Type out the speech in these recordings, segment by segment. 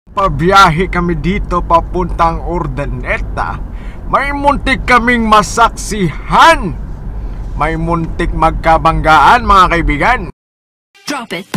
Pabiyahe kami dito papuntang Urdaneta. May muntik kaming masaksihan. May muntik magkabanggaan, mga kaibigan. Drop it.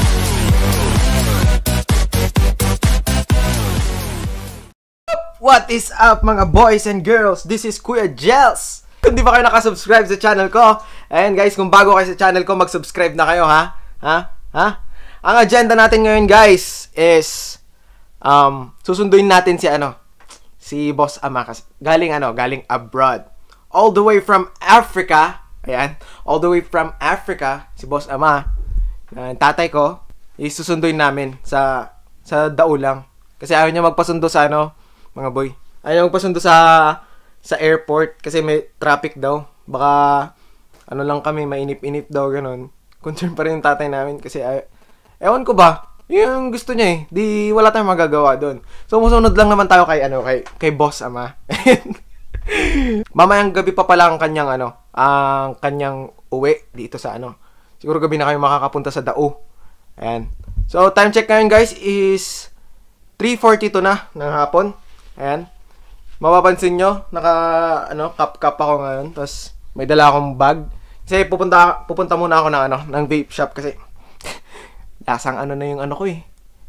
What is up, mga boys and girls? This is Kuya Jels. Kung di ba kayo nakasubscribe sa channel ko, ayan guys, kung bago kayo sa channel ko, mag-subscribe na kayo, ha? Ang agenda natin ngayon, guys, is susunduin natin si Boss Ama kasi galing abroad. All the way from Africa. Ayan, all the way from Africa, si Boss Ama. Tatay ko, susunduin namin sa Dao lang. Kasi ayaw niya magpasundo sa mga boy. Ayaw magpasundo sa airport kasi may traffic daw. Baka lang kami, mainip-inip daw, ganun. Concern pa rin yung tatay namin kasi ewan ko ba, yung gusto niya eh. Di wala tayong magagawa doon. So musunod lang naman tayo kay Boss Ama. Mamayang gabi pa pala ang kanyang uwi dito sa Siguro gabi na kayo makakapunta sa Dao. Ayan. So time check ngayon, guys, is 3:42 na ng hapon. Ayan. Mapapansin nyo, kap-kap ako ngayon. Tapos may dala akong bag. Kasi pupunta muna ako ng vape shop kasi lasang na yung ko eh.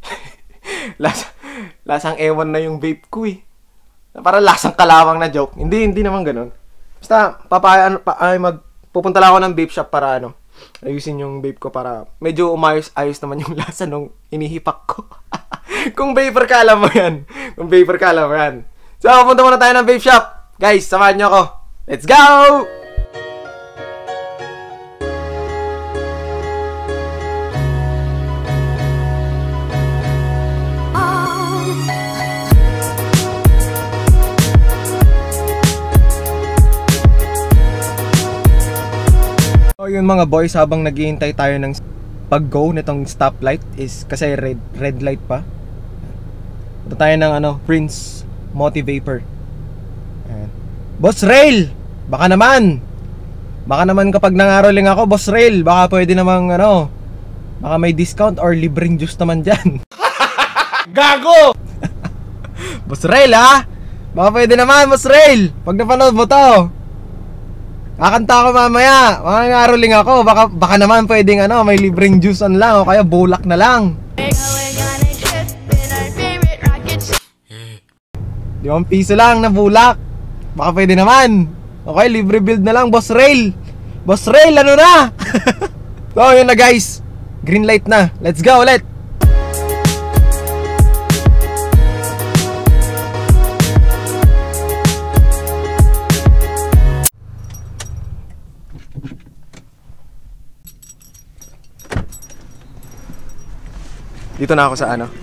lasang ewan na yung vape ko eh. Para lasang kalawang na joke. Hindi naman ganun. Basta pupunta lang ako ng vape shop para ayusin yung vape ko para medyo umayos-ayos naman yung lasa nung inihipak ko. Kung vapor ka, alam mo yan. So, pupunta muna tayo ng vape shop. Guys, samahan nyo ako. Let's go! So yun mga boys, habang naghihintay tayo ng pag-go nitong stoplight is kasi red light pa. Ito tayo ng Prince Motivapor. Ayan. Boss Rail, baka naman kapag nangaroling ako, Boss Rail, baka pwede namang baka may discount or libreng juice naman dyan. Gago! Boss Rail, ha? Baka pwede naman, Boss Rail, pag napanood mo to. Kakanta ako mamaya, mangangaroling ako, baka naman pwedeng may libreng juice lang o kaya bulak na lang. 5 piso lang na bulak, baka pwede naman. Okay, libre build na lang, Boss Rail. Boss Rail, na? So yun na guys, green light na, let's go ulit. Dito na ako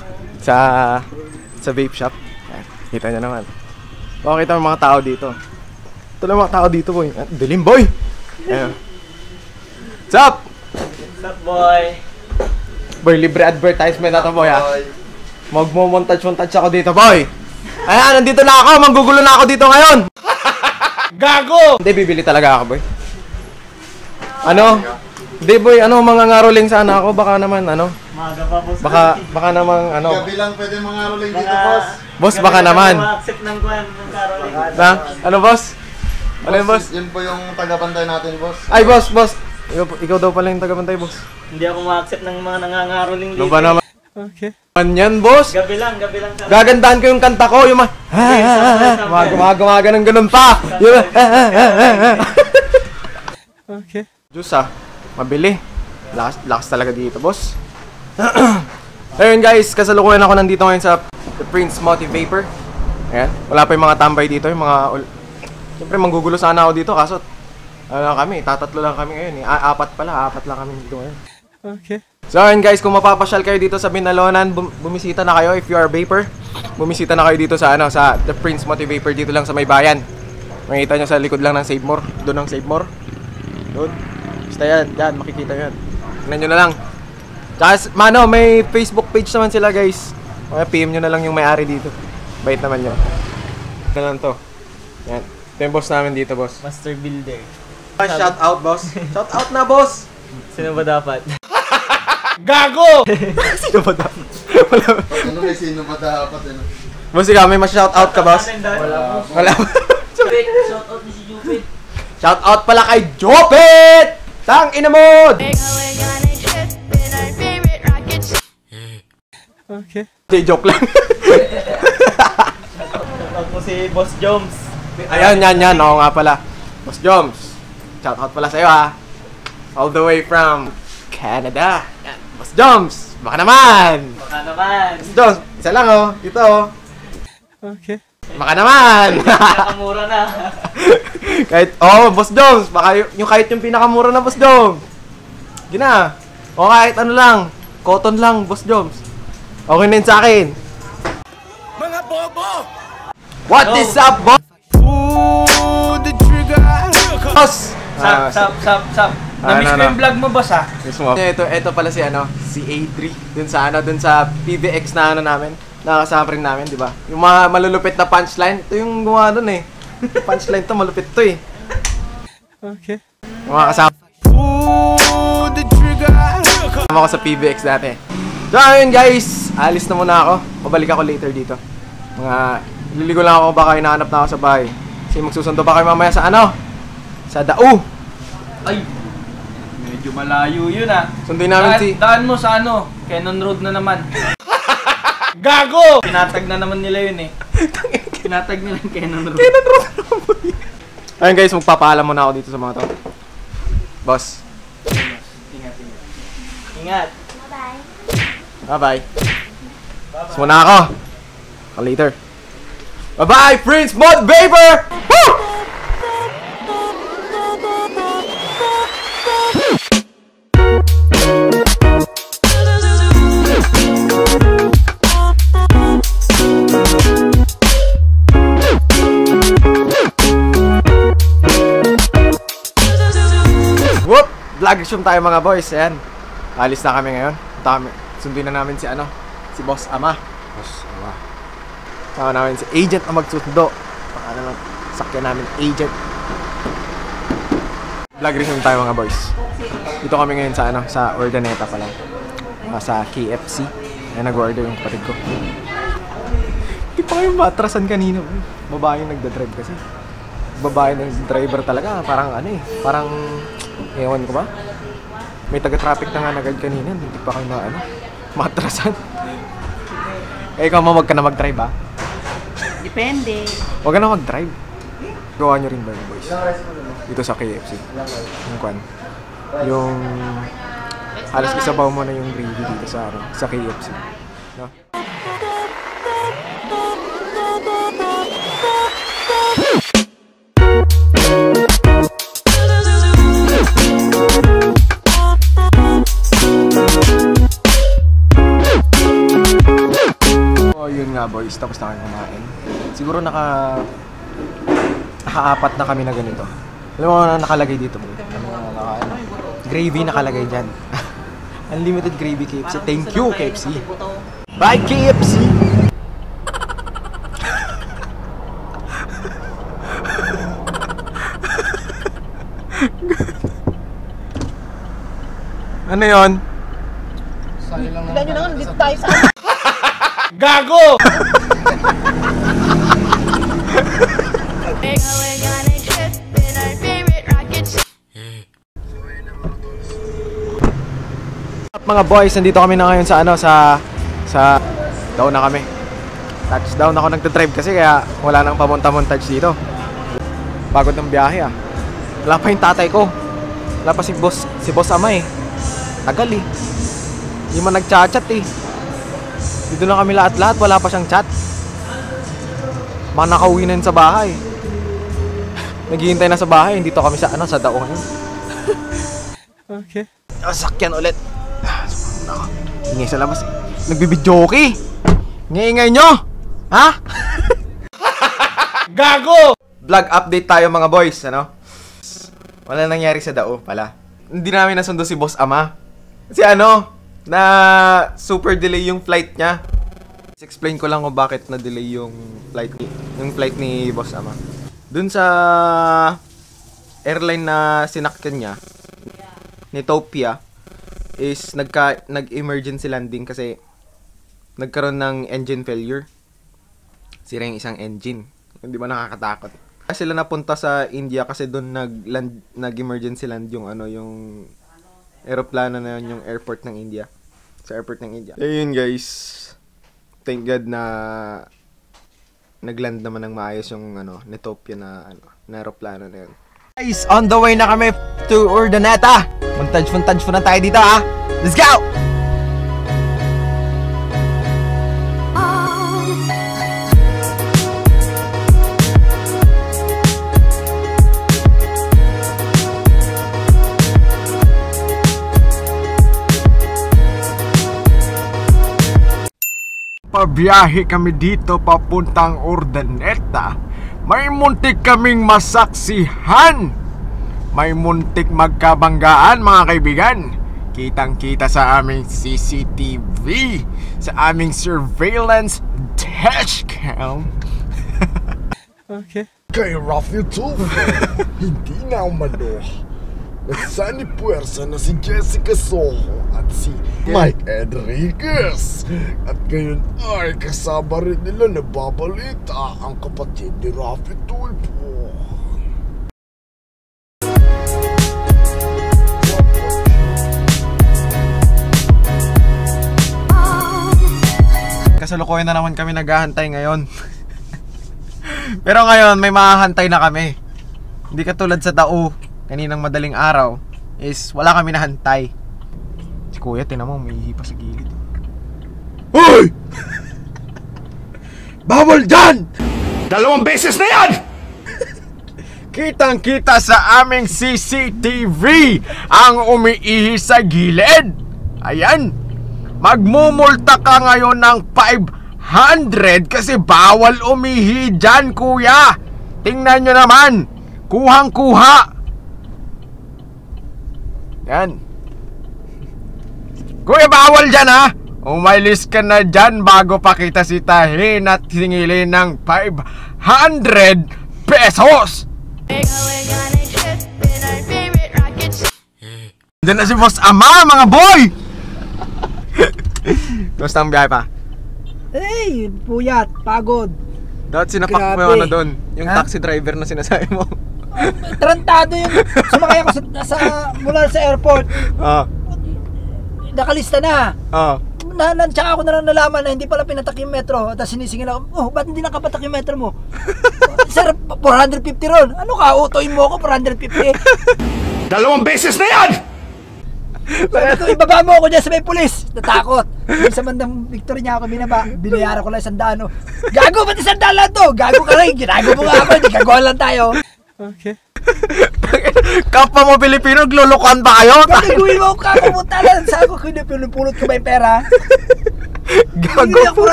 sa vape shop. Ayan, kita nyo naman. Kita mo mga tao dito. Ito lang mga tao dito, boy. Dilim, boy! Ayan. What's up? What's up, boy? Boy, libre advertisement na to, boy, ha? Magmo-montage ako dito, boy. Ayan, nandito na ako. Manggugulo na ako dito ngayon. Gago! Hindi, bibili talaga ako, boy. Hindi, boy, mangangaroling sana ako. Baka naman, Maga pa, boss. Baka naman, Gabi lang pwede mangaroling dito, boss. Boss, baka naman. Ma-accept ng caroling. Boss? Ano yun, boss? Yun po yung tagabantay natin, boss. Ay, boss. Ikaw daw pala yung tagabantay, boss. Hindi ako ma-accept ng mga nangangaroling dito. Ano ba naman? Okay. Yan, boss. Gabi lang. Gagandahan ko yung kanta ko, yung gumaga ng ganun pa. Okay. Diyos, mabili. Lakas talaga dito, boss. Ayun guys, kasalukuyan ako nandito ngayon sa The Prince Motivapor. Ayan, wala pa yung mga tambay dito, yung mga siyempre manggugulo sana ako dito, kaso tatatlo lang kami ngayon eh. Apat lang kami dito ngayon. Okay. So ayun guys, kung mapapasyal kayo dito sa Binalonan, bumisita na kayo if you are vapor. Bumisita na kayo dito sa The Prince Motivapor, dito lang sa may bayan. Makikita nyo sa likod lang ng Save More. Doon ang Save More. Doon. Basta yan, makikita yan. Tingnan nyo na lang. Tsaka, may Facebook page naman sila, guys. PM nyo na lang yung may-ari dito. Bait naman yun. Ito lang to. Yan. Ito yung boss namin dito, boss. Master Builder. Shout out, boss. Shout out na, boss. Sino ba dapat? Gago! Sino ba dapat? Ay, sino ba dapat yun? Boss, ikaw, may ma-shoutout ka, boss? Wala. Wala. Jupit, shout out ni si Jupit. Shoutout pala kay Jopit! Tang ina mo! Okay. Di, joke lang. Shout out mo si Boss Joms. Ayan, yan. Oo nga pala. Boss Joms. Shoutout pala sa'yo, ha. All the way from Canada. Yan. Boss Joms. Baka naman. Baka naman. Boss Joms. Isa lang, oh. Ito, oh. Okay. Baka naman. Nakamura na. Kahit, Boss Joms. Baka kahit yung pinakamura na, Boss Joms. Gina. O kahit ano lang. Cotton lang, Boss Joms. Okay na yun sa akin. Mga bobo! What is up, boss? Pull the trigger. Boss! Sap. Namiss ko yung vlog mo, boss, ha? Mismo. Ito pala si si A3 dun sa PVX na namin. Nakakasama rin namin, di ba? Yung mga malulupit na punchline, ito yung gumawa dun eh. Punchline to, malupit to eh. Okay. Mga kasama. Pull the trigger. Kasama ko sa PVX dati. So ayun guys, alis na muna ako. Babalik ako later dito. Liligo lang ako, baka hinahanap na ako sa bahay. Kasi magsusundo pa kayo mamaya sa sa Dao. Ay, medyo malayo yun, ha? Sundin namin Daan mo sa Cannon Road na naman. Gago! Pinatag na naman nila yun, eh. Pinatag nila yung Cannon Road. Cannon Road na naman. Ayun guys, magpapaalam muna ako dito sa mga to. Boss. Ingat. Bye-bye. So muna ako. Later. Bye-bye, Prince Mod Vapor! Woo! Whoop! Vlog resume tayo mga boys. Ayan. Alis na kami ngayon. Sundin na namin si Boss Ama. Sama namin si agent na magsundo. Sakyan namin agent. Vlog resume tayo mga boys. Dito kami ngayon sa Urdaneta pa lang. Sa KFC. Ay nag-order yung kapatid ko. Hindi pa kayo matrasan kanina. Babae yung nagda-drive kasi. Babae ng driver talaga. Parang parang ewan ko ba? May taga-traffic na nga nagad kanina. Hindi pa kayo matrasan. Ikaw wag ka na mag-drive, ha? Depende. Huwag ka na mag-drive. Gawa nyo rin ba yung boys? Dito sa KFC. Yung halos isabaw mo na yung gravy dito sa KFC. No? Yun nga boys, tapos na kayo kumain. Siguro naka-apat na kami na ganito. Alam mo na nakalagay dito boy? Gravy nakalagay dyan. Unlimited gravy KFC. Thank you KFC. Bye KFC! Ano yun? Tignan nyo na nga, dito tayo sa Gago! Mga boys, nandito kami na ngayon sa down na kami. Touchdown ako nagda-drive kasi kaya wala nang pamunta-montage dito. Pagod ng biyahe ah. Wala pa yung tatay ko. Wala pa si boss Ama eh. Tagal eh. Hindi man nagchat-chat eh. Dito na kami lahat-lahat, wala pa siyang chat. Mga nakauwi na yun sa bahay. Naghihintay na sa bahay, dito kami sa Dao ngayon. Okay. Sakyan ulit. Ingay sa labas eh. Nagbibidyoke. Ingay nyo! Ha? Gago! Vlog update tayo mga boys, Wala nangyari sa Dao pala. Hindi namin nasundo si Boss Ama. Kasi na super delay yung flight niya. Explain ko lang kung bakit na-delay yung flight ni Boss Ama. Dun sa airline na sinakyan niya, ni Topia, is nag-emergency landing kasi nagkaroon ng engine failure. Sira yung isang engine. Hindi ba nakakatakot? Sila napunta sa India kasi doon nag-emergency land yung yung eroplano na yun, yung airport ng India. Sa airport ng India. Ayun guys. Thank God na nagland naman ng maayos yung Netopia na aeroplano na yun. Guys, on the way na kami to Urdaneta. Montage na tayo dito ha. Let's go! Pabiyahe kami dito papuntang Urdaneta, may muntik kaming masaksihan. May muntik magkabanggaan mga kaibigan. Kitang-kita sa aming CCTV, sa aming surveillance dashcam. Okay. Kay Rafi Tulfo, hindi na umano. Nagsani puwersa na si Jessica Soho at si Mike Enriquez. At ngayon ay kasama rin nila nababalita ang kapatid ni Rafi Tulfo. Kasalukuyan na naman kami naghahantay ngayon. Pero ngayon may mahahantay na kami. Hindi katulad sa tao kaninang madaling araw is wala kami nahantay. Si Kuya, tinan mo, umiihi pa sa gilid. Hoy! Bawal dyan! 2 beses na yan! Kitang-kita sa aming CCTV ang umiihi sa gilid. Ayan. Magmumulta ka ngayon ng 500 kasi bawal umihi dyan, Kuya. Tingnan nyo naman. Kuhang-kuha. Yan. Kuya, bawal dyan ha. Umalis ka na dyan bago pa kita sitahin at singilin ng 500 pesos. Diyan na si Boss Ama, mga boy. Gusto ang biyahe pa? Hey, puyat, pagod. Dapat sinapak mo yung doon. Yung taxi driver na sinasabi mo. Tarantado yung sumakay ako mula sa airport. Nakalista na. Tsaka ako na lang nalaman na hindi pala pinatak yung metro. Tapos sinisingil ako, ba't hindi nakapatak yung metro mo? Sir, 450 ron. Ano ka, utoin mo ako 450? 2 beses na yan! Sabi ko, ibaba mo ako dyan sa may pulis. Natakot. Yung sa bandang Victory niya ako binaba. Binayaran ko lang 100. Gago, ba't 100 lang to? Gago ka rin. Ginago mo nga ako. Hindi gagawa lang tayo. Okay. Kapwa mo Pilipino, glulukuhan pa kayo? Gagawin mo ako kakapunta lang. Saan ko pinupulot ko ba yung pera? Gago. Hindi ako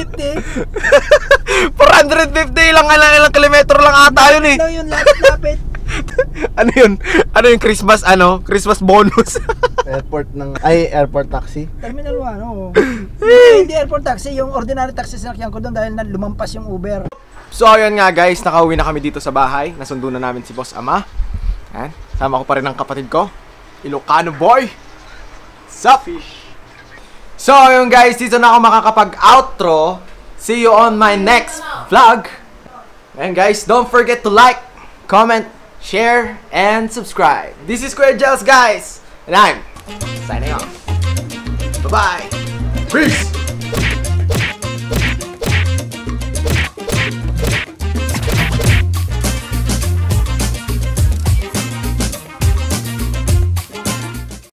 450. 450 ilang kilometro lang ata yun eh. Ano yun, lapit-lapit. Ano yun? Ano yung Christmas Christmas bonus? Airport taxi. Terminal 1, Hindi airport taxi, yung ordinary taxi sinakyan ko doon dahil lumampas yung Uber. So ayun nga guys, nakauwi na kami dito sa bahay. Nasundo na namin si Boss Ama. Ayan. Sama ko pa rin ang kapatid ko, Ilocano boy. Sup? So ayun guys, dito na ako makakapag-outro. See you on my next vlog. And guys, don't forget to like, comment, share, and subscribe. This is Kuya Jels guys. And I'm signing off. Bye-bye. Peace!